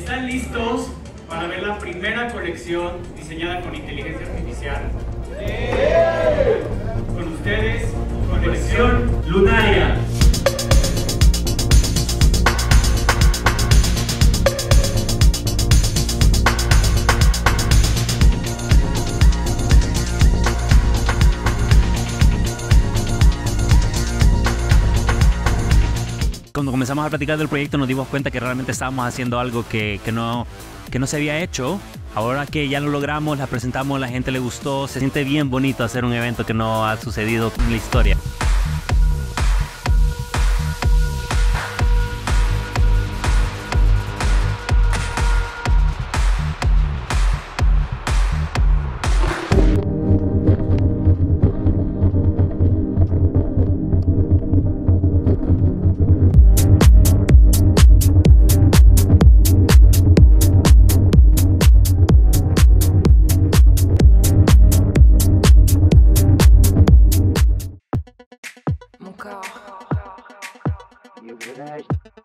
¿Están listos para ver la primera colección diseñada con inteligencia artificial? ¡Sí! Con ustedes, Colección Lunaria. Cuando comenzamos a platicar del proyecto nos dimos cuenta que realmente estábamos haciendo algo que no se había hecho. Ahora que ya lo logramos, la presentamos, la gente le gustó, se siente bien bonito hacer un evento que no ha sucedido en la historia. Mon corps.